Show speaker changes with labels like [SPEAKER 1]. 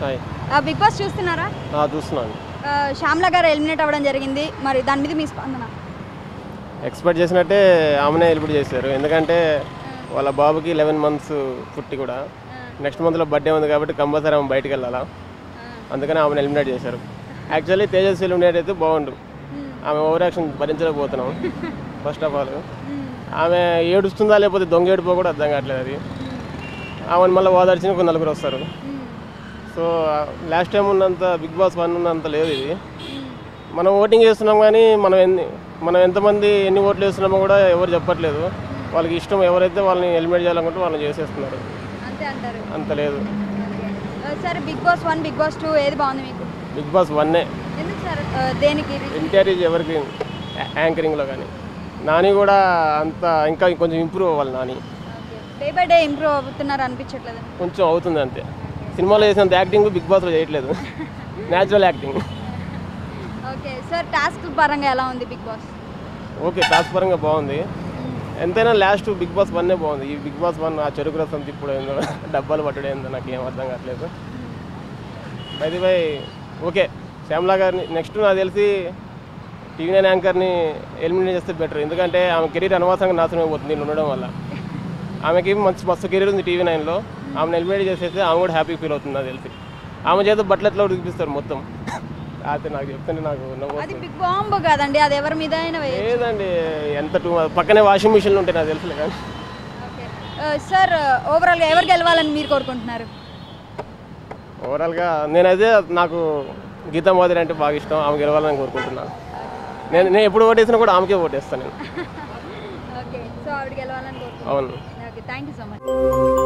[SPEAKER 1] Hi.
[SPEAKER 2] Big boss చూస్తున్నారా?
[SPEAKER 1] చూస్తున్నాను.
[SPEAKER 2] శ్యామ్లా గారు ఎలిమినేట్ అవ్వడం జరిగింది, మరి దాని మీద మీ స్పందన?
[SPEAKER 1] ఎక్స్పెక్ట్ చేసినట్టే ఆమెనే ఎలిమినేట్ చేశారు. ఎందుకంటే వాళ్ళ బాబుకి 11 months పుట్టి కూడా నెక్స్ట్ మంత్లో బర్త్డే ఉంది కాబట్టి కంపల్సరీ ఆమె బయటకు వెళ్ళాలా, అందుకని ఆమెను ఎలిమినేట్ చేశారు. యాక్చువల్లీ తేజస్ ఎలిమినేట్ అయితే బాగుండు. ఆమె ఓవర్ యాక్షన్ భరించలేకపోతున్నాం. ఫస్ట్ ఆఫ్ ఆల్ ఆమె ఏడుస్తుందా లేకపోతే దొంగ ఏడుపో కూడా అర్థం కావట్లేదు. అది ఆమెను మళ్ళీ ఓదార్చిన ఒక 4 వస్తారు. సో లాస్ట్ టైం ఉన్నంత బిగ్ బాస్ 1 ఉన్నంత లేదు ఇది. మనం ఓటింగ్ చేస్తున్నాం కానీ మనం ఎంతమంది ఎన్ని ఓట్లు వేస్తున్నామో కూడా ఎవరు చెప్పట్లేదు. వాళ్ళకి ఇష్టం ఎవరైతే వాళ్ళని ఎలిమినేట్ చేయాలనుకుంటే వాళ్ళని చేసేస్తున్నారు. అంత లేదు.
[SPEAKER 2] సరే, బిగ్ బాస్ 1 బిగ్ బాస్ 2 ఏది బాగుంది మీకు?
[SPEAKER 1] బిగ్ బాస్ 1
[SPEAKER 2] ఎందుకు సార్? దేనికి?
[SPEAKER 1] ఎన్టీఆర్ ఎవరికి యాంకరింగ్లో కానీ నాని కూడా అంత ఇంకా కొంచెం ఇంప్రూవ్ అవ్వాలి. Nani
[SPEAKER 2] day by day improve అవుతున్నారు అనిపించట్లేదు?
[SPEAKER 1] కొంచెం అవుతుంది అంతే. సినిమాలో చేసినంత యాక్టింగ్ బిగ్ బాస్లో చేయట్లేదు. Natural acting.
[SPEAKER 2] Okay sir, task పరంగా ఎలా ఉంది బిగ్ బాస్?
[SPEAKER 1] ఓకే, టాస్క్ పరంగా బాగుంది. ఎంతైనా లాస్ట్ బిగ్ బాస్ 1 బాగుంది. ఈ బిగ్ బాస్ 1 ఆ చెరుకు రసం తిప్పుడు ఏందో డబ్బాలు పట్టడం ఏందో నాకు ఏం అర్థం కావట్లేదు. బై ఓకే, శ్యామ్లా గారిని నెక్స్ట్ నాకు తెలిసి టీవీ9 యాంకర్ని ఎలిమినేట్ చేస్తే బెటర్. ఎందుకంటే ఆమె కెరీర్ అనవసరంగా నాశనం అయిపోతుంది దీన్ని ఉండడం వల్ల. ఆమెకి మస్తు కెరీర్ ఉంది టీవీ9లో. ఆమెను ఎలిమినేట్ చేసేస్తే ఆమె కూడా హ్యాపీ ఫీల్ అవుతుంది నాకు తెలిసి. ఆమె చేత బట్టలు ఎట్లా ఉడికిపిస్తారు మొత్తం. అయితే నాకు చెప్తుంటే నాకు
[SPEAKER 2] అది బిగ్ బాంబ్ కాదండి, అది ఎవరి మీద అయినా
[SPEAKER 1] లేదండి. ఎంత పక్కనే వాషింగ్ మిషన్లు ఉంటాయి నాకు తెలుసులే కానీ.
[SPEAKER 2] సార్, ఓవరాల్గా ఎవరు గెలవాలని మీరు కోరుకుంటున్నారు?
[SPEAKER 1] ఓవరాల్గా నేనైతే నాకు గీతా మాధురి అంటే బాగా ఇష్టం. ఆమె గెలవాలని కోరుకుంటున్నాను. నేను ఎప్పుడు ఓటేసినా కూడా ఆమెకే ఓటేస్తాను నేను.
[SPEAKER 2] ఓకే, సో ఆవిడ గెలవాలని కోరుకుంటున్నాను.
[SPEAKER 1] అవును.
[SPEAKER 2] Okay, thank you so much.